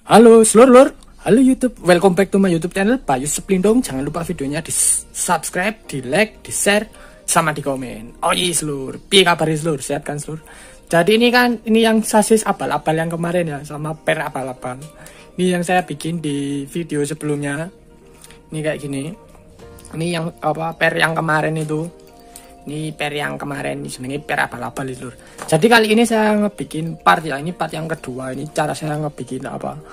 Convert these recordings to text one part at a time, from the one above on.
Halo seluruh, halo YouTube, welcome back to my YouTube channel Pak Yusuf Lindung. Jangan lupa videonya di subscribe, di like, di share, sama di komen. Oh iya seluruh, piye kabar seluruh, sehat kan seluruh? Jadi ini yang sasis abal-abal yang kemarin ya, sama per abal-abal. Ini yang saya bikin di video sebelumnya. Ini kayak gini. Ini yang per yang kemarin itu. Ini per yang kemarin, ini senengnya per abal-abal itu. Jadi kali ini saya ngebikin part ya, ini part yang kedua. Ini cara saya ngebikin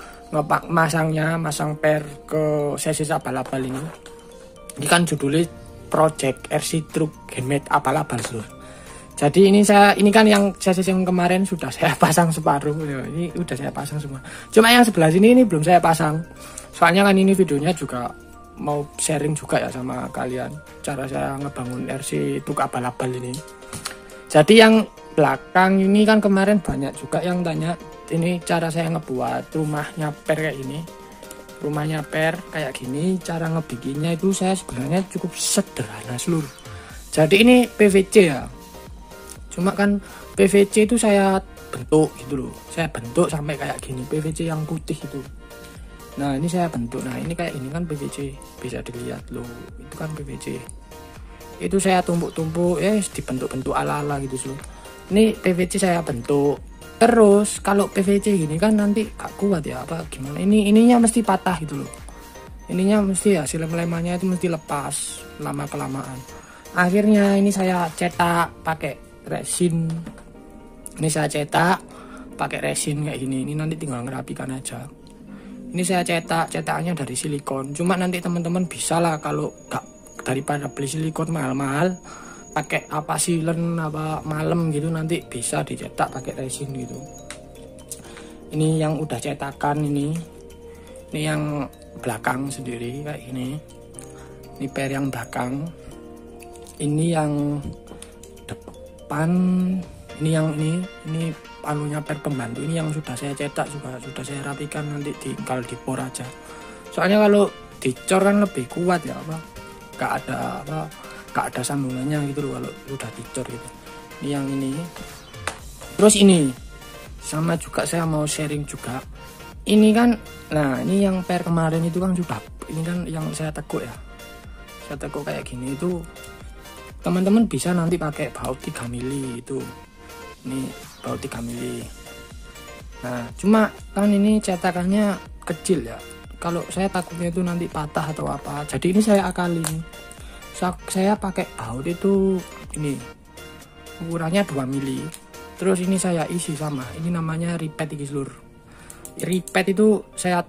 masang per ke sesi abal-abal ini. Ini kan judulnya Project RC Truck Handmade abal-abal seluruh. Jadi ini kan yang sesi yang kemarin sudah saya pasang separuh. Ini udah saya pasang semua. Cuma yang sebelah sini ini belum saya pasang. Soalnya kan ini videonya juga mau sharing juga ya sama kalian cara saya ngebangun RC Truck abal-abal ini. Jadi yang belakang ini kan kemarin banyak juga yang tanya ini cara saya ngebuat rumahnya per kayak ini. Rumahnya per kayak gini, cara ngebikinnya itu saya sebenarnya cukup sederhana seluruh. Jadi ini PVC ya. Cuma kan PVC itu saya bentuk gitu loh. Saya bentuk sampai kayak gini, PVC yang putih itu. Nah ini saya bentuk, nah ini kayak ini kan PVC, bisa dilihat loh, itu kan PVC. Itu saya tumpuk-tumpuk, dibentuk-bentuk ala-ala gitu loh. Ini PVC saya bentuk. Terus kalau PVC gini kan nanti gak kuat ya, apa gimana? Ininya mesti patah gitu loh. Ininya mesti ya, lem-lemannya itu mesti lepas lama kelamaan. Akhirnya ini saya cetak pakai resin. Ini saya cetak pakai resin kayak gini. Ini nanti tinggal ngerapikan aja. Ini saya cetaknya dari silikon. Cuma nanti teman-teman bisa lah kalau gak, daripada beli silikon mahal-mahal, pakai apa silen apa malam gitu, nanti bisa dicetak pakai resin gitu. Ini yang udah cetakan ini yang belakang sendiri kayak ini. Ini per yang belakang. Ini yang depan. Ini palunya per pembantu. Ini yang sudah saya cetak juga, sudah saya rapikan, nanti tinggal dipor aja. Soalnya kalau dicor kan lebih kuat ya, gak ada sambungannya gitu loh kalau udah dicor gitu. Ini yang ini. Terus ini sama juga saya mau sharing juga. Ini kan, nah ini yang per kemarin itu kan sudah, ini kan yang saya tekuk ya. Saya tekuk kayak gini itu. Teman-teman bisa nanti pakai baut 3 mili itu. Ini baut 3 mili. Nah, cuma kan ini cetakannya kecil ya. Kalau saya takutnya itu nanti patah atau apa. Jadi ini saya akali. Saya pakai baut itu ini. Ukurannya 2 mili. Terus ini saya isi sama. Ini namanya ripet iki seluruh. Ripet itu saya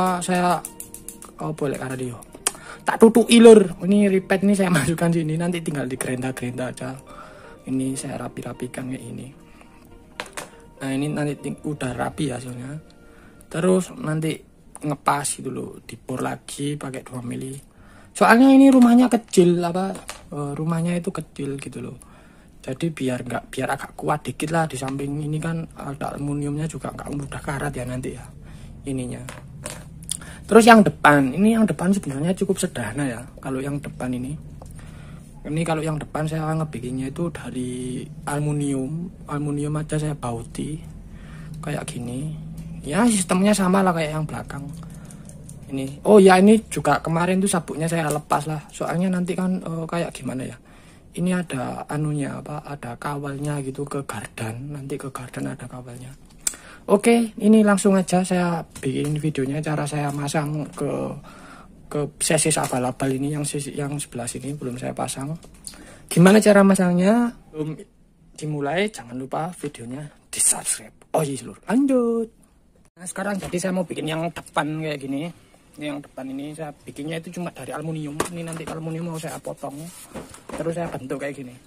boleh karena dia. Tak tutup ilur. Ini ripet ini saya masukkan sini, nanti tinggal digerenda-gerenda aja. Ini saya rapi-rapikan kayak ini. Nah ini nanti udah rapi hasilnya. Terus nanti ngepas gitu loh, dipor lagi pakai 2 mili. Soalnya ini rumahnya kecil rumahnya itu kecil gitu loh. Jadi biar agak kuat dikit lah, di samping ini kan ada aluminiumnya juga nggak mudah karat ya nanti ya ininya. Terus yang depan, ini yang depan sebenarnya cukup sederhana ya. Kalau yang depan ini kalau yang depan saya ngebikinnya itu dari aluminium aja saya bauti kayak gini. Ya sistemnya sama lah kayak yang belakang. Ini, oh ya ini juga kemarin tuh sabuknya saya lepas lah. Soalnya nanti kan kayak gimana ya. Ini ada ada kawalnya gitu ke gardan. Nanti ke gardan ada kawalnya. Oke, ini langsung aja saya bikin videonya cara saya masang ke sesi abal-abal ini, yang sebelah sini belum saya pasang. Gimana cara masangnya? Belum dimulai, jangan lupa videonya di subscribe. Oh iya seluruh, lanjut. Nah sekarang jadi saya mau bikin yang depan kayak gini. Yang depan ini saya bikinnya itu cuma dari aluminium. Ini nanti aluminium mau saya potong, terus saya bentuk kayak gini.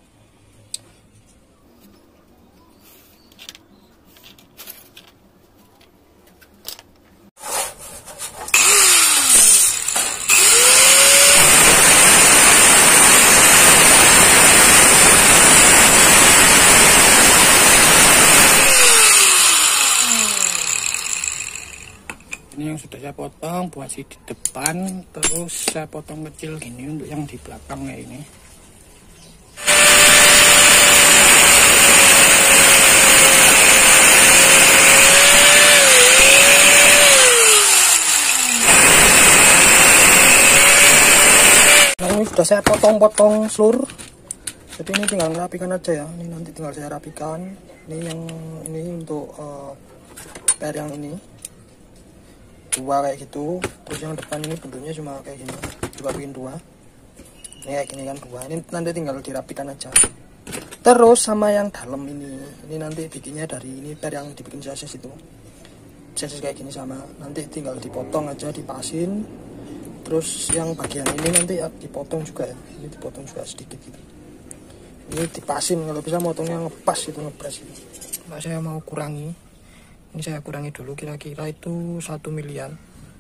Ini yang sudah saya potong buat si di depan, terus saya potong kecil gini untuk yang di belakang kayak ini. sudah saya potong-potong seluruh. Jadi ini tinggal merapikan aja ya. Ini nanti tinggal saya rapikan. Ini yang ini untuk per yang ini 2 kayak gitu. Terus yang depan ini bentuknya cuma kayak gini, coba bikin 2. Ini kayak gini kan 2. Ini nanti tinggal dirapikan aja. Terus sama yang dalam ini nanti bikinnya dari ini per yang dibikin chassis itu. Chassis kayak gini sama. Nanti tinggal dipotong aja, dipasin. Terus yang bagian ini nanti dipotong juga ya. Ini dipotong juga sedikit gitu. Ini dipasin, kalau bisa motongnya ngepas itu, ngepres itu. Nah, saya mau kurangi. Ini saya kurangi dulu, kira-kira itu 1 milian.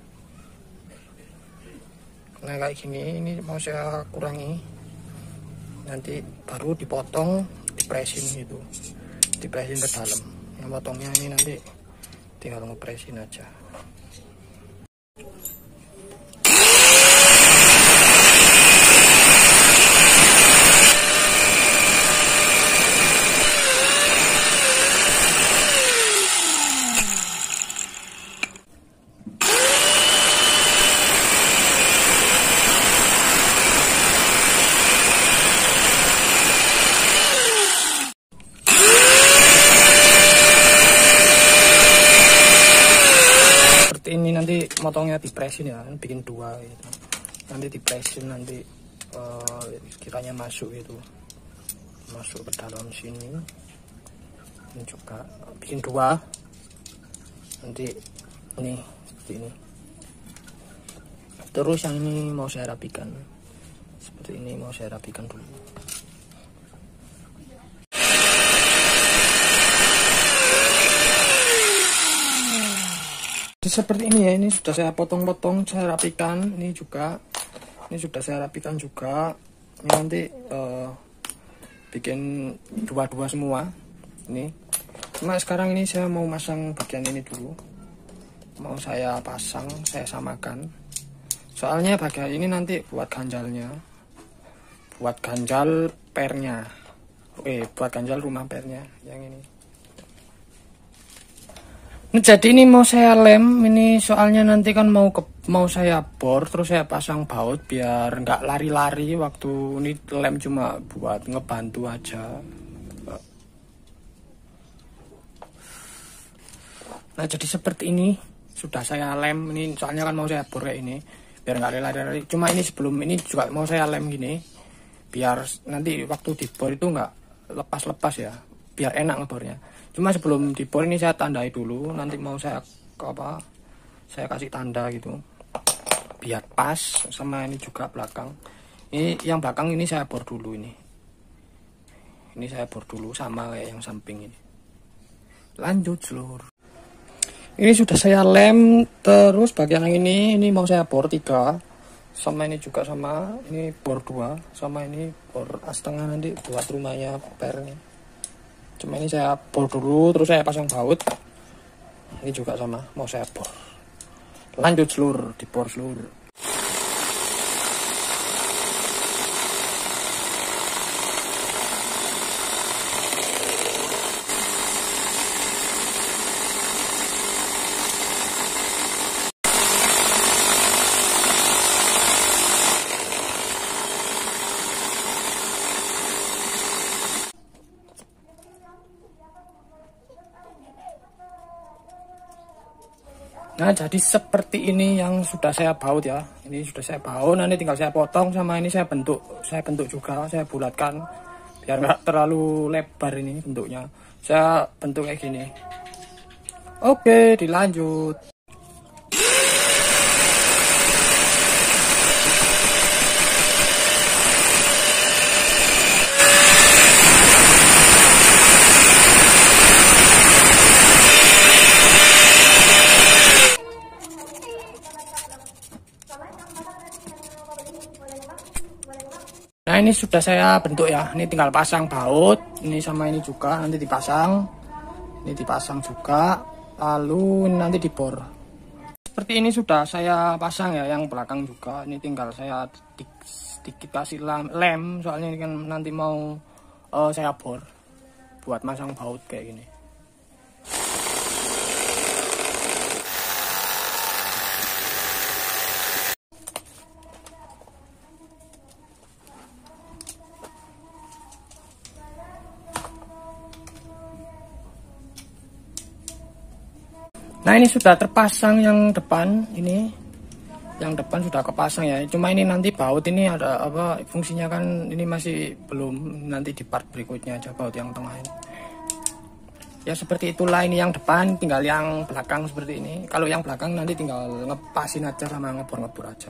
Nah kayak gini, ini mau saya kurangi. Nanti baru dipotong, dipresin gitu. Dipresin ke dalam. Yang potongnya ini nanti tinggal ngepresin aja. Ini nanti motongnya dipresin ya, bikin 2 gitu. Nanti dipresin, nanti kiranya masuk itu, masuk ke dalam sini. Ini juga bikin 2. Nanti ini seperti ini. Terus yang ini mau saya rapikan. Seperti ini mau saya rapikan dulu. Seperti ini ya, ini sudah saya potong-potong, saya rapikan. Ini sudah saya rapikan juga. Ini nanti bikin 2 semua. Ini cuma sekarang ini saya mau masang bagian ini dulu, mau saya pasang, saya samakan. Soalnya bagian ini nanti buat ganjalnya, buat ganjal pernya. Oke, buat ganjal rumah pernya yang ini. Nah, jadi ini mau saya lem ini, soalnya nanti kan mau saya bor, terus saya pasang baut biar nggak lari-lari waktu ini. Lem cuma buat ngebantu aja. Nah jadi seperti ini sudah saya lem ini, soalnya kan mau saya bor kayak ini biar nggak lari-lari. Cuma ini sebelum ini juga mau saya lem gini biar nanti waktu dibor itu nggak lepas-lepas ya, biar enak ngebornya. Cuma sebelum dibor ini saya tandai dulu, nanti mau saya saya kasih tanda gitu biar pas sama ini juga belakang. Ini yang belakang ini saya bor dulu, ini saya bor dulu sama kayak yang samping ini. Lanjut seluruh. Ini sudah saya lem, terus bagian yang ini mau saya bor 3, sama ini juga sama, ini bor 2, sama ini bor setengah nanti buat rumahnya pernya. Cuma ini saya bor dulu, terus saya pasang baut. Ini juga sama, mau saya bor. Lanjut seluruh, dibor seluruh. Nah jadi seperti ini yang sudah saya baut ya. Ini sudah saya baut, nanti tinggal saya potong sama ini saya bentuk juga, saya bulatkan biar nggak terlalu lebar ini bentuknya. Saya bentuk kayak gini. Oke, dilanjut. Nah ini sudah saya bentuk ya, ini tinggal pasang baut, ini sama ini juga nanti dipasang, ini dipasang juga, lalu ini nanti dibor. Seperti ini sudah saya pasang ya, yang belakang juga, ini tinggal saya sedikit kasih lem, soalnya ini kan nanti mau saya bor buat masang baut kayak gini. Nah ini sudah terpasang yang depan ini, yang depan sudah kepasang ya. Cuma ini nanti baut ini ada apa fungsinya kan ini masih belum, nanti di part berikutnya aja baut yang tengah ini. Ya seperti itulah, ini yang depan, tinggal yang belakang seperti ini. Kalau yang belakang nanti tinggal ngepasin aja sama ngebor-ngebor aja.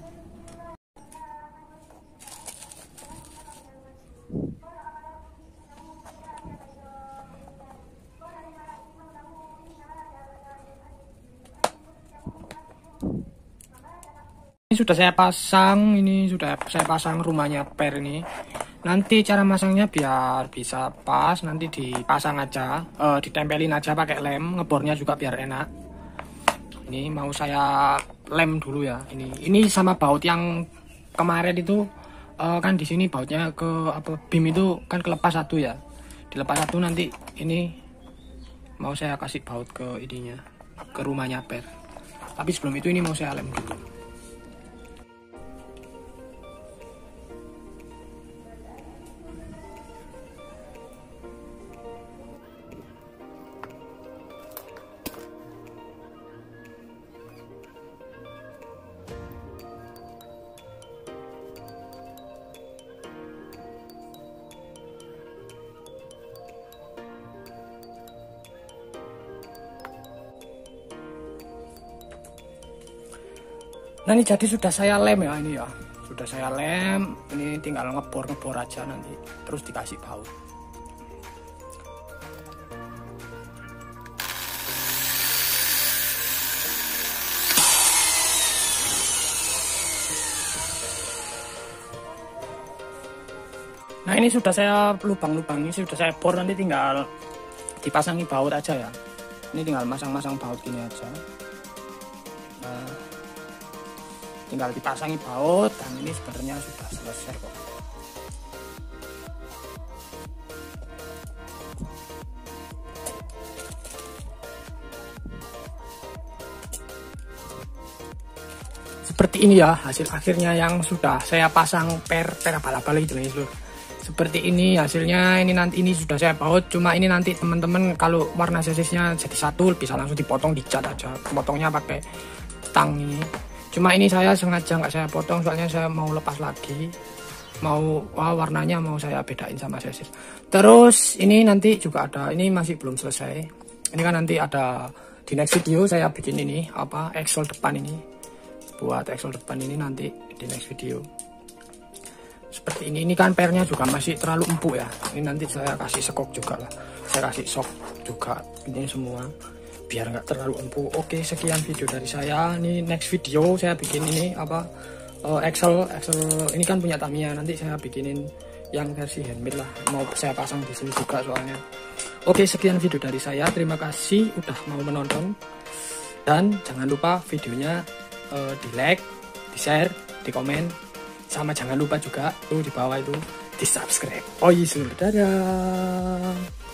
Ini sudah saya pasang, ini sudah saya pasang rumahnya per ini. Nanti cara masangnya biar bisa pas, nanti dipasang aja, ditempelin aja pakai lem, ngebornya juga biar enak. Ini mau saya lem dulu ya. Ini sama baut yang kemarin itu kan di sini bautnya ke apa bim itu kan kelepas satu ya. Dilepas satu, nanti ini mau saya kasih baut ke ininya, ke rumahnya per. Tapi sebelum itu ini mau saya lem dulu. Nah ini jadi sudah saya lem ya, ini ya sudah saya lem, ini tinggal ngebor aja nanti, terus dikasih baut. Nah ini sudah saya lubang-lubang, ini sudah saya bor, nanti tinggal dipasangi baut aja ya. Ini tinggal masang-masang baut gini aja. Nah, tinggal dipasangi baut dan ini sebenarnya sudah selesai kok. Seperti ini ya hasil akhirnya yang sudah saya pasang per abal-abal gitu ya seluruh. Seperti ini hasilnya, ini nanti ini sudah saya baut, cuma ini nanti teman-teman kalau warna sesisnya jadi satu bisa langsung dipotong, dicat aja. Potongnya pakai tang ini. Cuma ini saya sengaja nggak saya potong soalnya saya mau lepas lagi, mau warnanya mau saya bedain sama sesis. Terus ini nanti juga ada, ini masih belum selesai. Ini kan nanti ada di next video saya bikin ini apa axle depan ini, buat axle depan ini nanti di next video. Seperti ini kan pernya juga masih terlalu empuk ya. Ini nanti saya kasih sekok juga lah, saya kasih sok juga ini semua biar nggak terlalu empuk. Oke, sekian video dari saya. Ini next video saya bikin ini apa axle ini kan punya Tamiya, nanti saya bikinin yang versi handmade lah, mau saya pasang di sini juga soalnya. Oke, sekian video dari saya, terima kasih udah mau menonton, dan jangan lupa videonya di like, di share, di komen, sama jangan lupa juga tuh di bawah itu di subscribe. Oh iya, dadah.